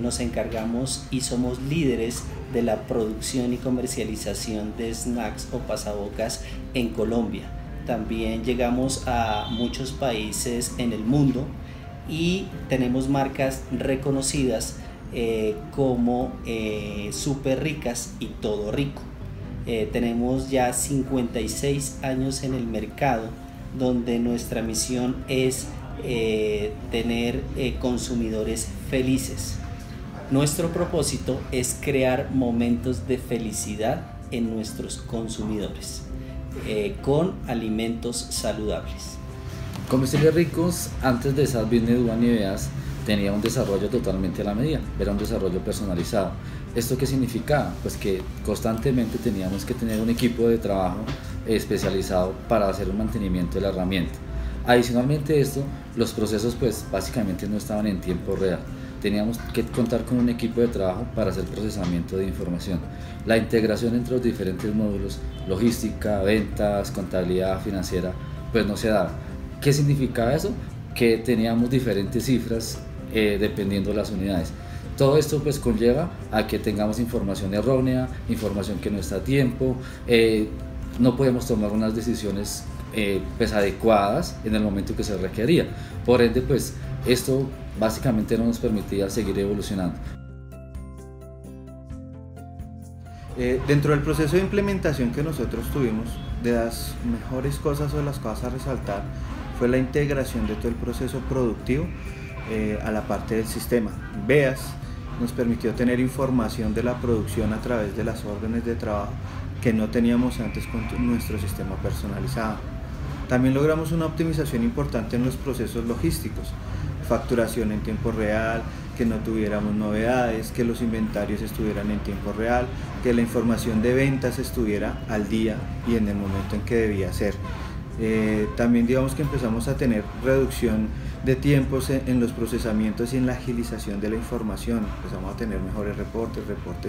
nos encargamos y somos líderes de la producción y comercialización de snacks o pasabocas en Colombia. También llegamos a muchos países en el mundo y tenemos marcas reconocidas como Súper Ricas y Todo Rico. Tenemos ya 56 años en el mercado, donde nuestra misión es tener consumidores felices. Nuestro propósito es crear momentos de felicidad en nuestros consumidores con alimentos saludables. Comestibles Ricos, antes de esas Business One ideas, tenía un desarrollo totalmente a la medida, era un desarrollo personalizado. ¿Esto qué significaba? Pues que constantemente teníamos que tener un equipo de trabajo especializado para hacer un mantenimiento de la herramienta. Adicionalmente a esto, los procesos pues básicamente no estaban en tiempo real. Teníamos que contar con un equipo de trabajo para hacer procesamiento de información. La integración entre los diferentes módulos, logística, ventas, contabilidad, financiera, pues no se daba. ¿Qué significaba eso? Que teníamos diferentes cifras dependiendo de las unidades. Todo esto pues conlleva a que tengamos información errónea, información que no está a tiempo, no podemos tomar unas decisiones pues adecuadas en el momento que se requería. Por ende pues esto básicamente no nos permitía seguir evolucionando. Dentro del proceso de implementación que nosotros tuvimos, de las mejores cosas o de las cosas a resaltar fue la integración de todo el proceso productivo a la parte del sistema. VEAS nos permitió tener información de la producción a través de las órdenes de trabajo que no teníamos antes con nuestro sistema personalizado. También logramos una optimización importante en los procesos logísticos, facturación en tiempo real, que no tuviéramos novedades, que los inventarios estuvieran en tiempo real, que la información de ventas estuviera al día y en el momento en que debía ser. También digamos que empezamos a tener reducción de tiempos en los procesamientos y en la agilización de la información. Empezamos a tener mejores reportes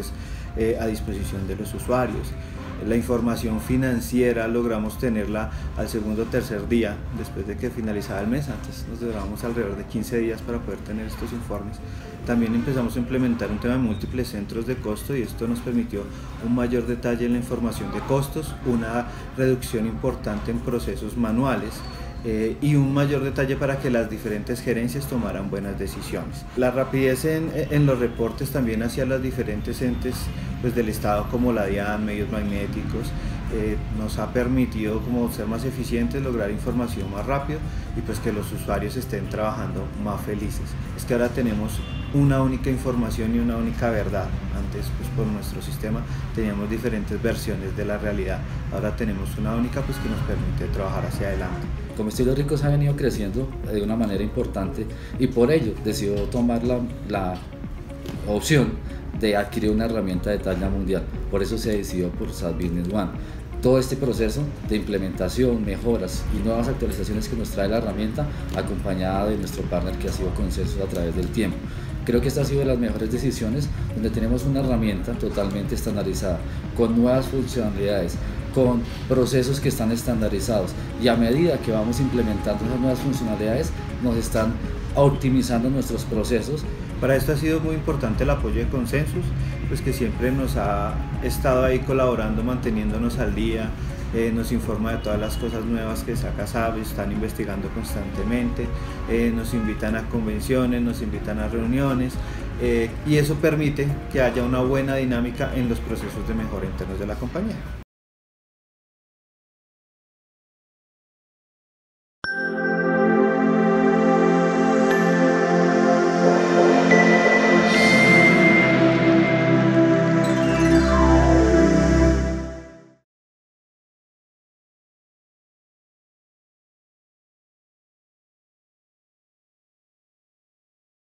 a disposición de los usuarios. La información financiera logramos tenerla al segundo o tercer día después de que finalizaba el mes. Antes nos durábamos alrededor de 15 días para poder tener estos informes. También empezamos a implementar un tema de múltiples centros de costo y esto nos permitió un mayor detalle en la información de costos, una reducción importante en procesos manuales y un mayor detalle para que las diferentes gerencias tomaran buenas decisiones. La rapidez en los reportes también hacia las diferentes entes pues, del Estado como la DIAN, medios magnéticos, nos ha permitido como ser más eficientes, lograr información más rápido y pues que los usuarios estén trabajando más felices. Es que ahora tenemos una única información y una única verdad. Antes pues por nuestro sistema teníamos diferentes versiones de la realidad, ahora tenemos una única pues que nos permite trabajar hacia adelante. Comestibles Ricos ha venido creciendo de una manera importante y por ello decidió tomar la opción de adquirir una herramienta de talla mundial. Por eso se decidió por SAP Business One. Todo este proceso de implementación, mejoras y nuevas actualizaciones que nos trae la herramienta, acompañada de nuestro partner que ha sido Consensus a través del tiempo. Creo que esta ha sido de las mejores decisiones, donde tenemos una herramienta totalmente estandarizada, con nuevas funcionalidades, con procesos que están estandarizados y a medida que vamos implementando esas nuevas funcionalidades nos están optimizando nuestros procesos. Para esto ha sido muy importante el apoyo de Consensus, pues que siempre nos ha estado ahí colaborando, manteniéndonos al día, nos informa de todas las cosas nuevas que saca SAP, están investigando constantemente, nos invitan a convenciones, nos invitan a reuniones y eso permite que haya una buena dinámica en los procesos de mejora internos de la compañía.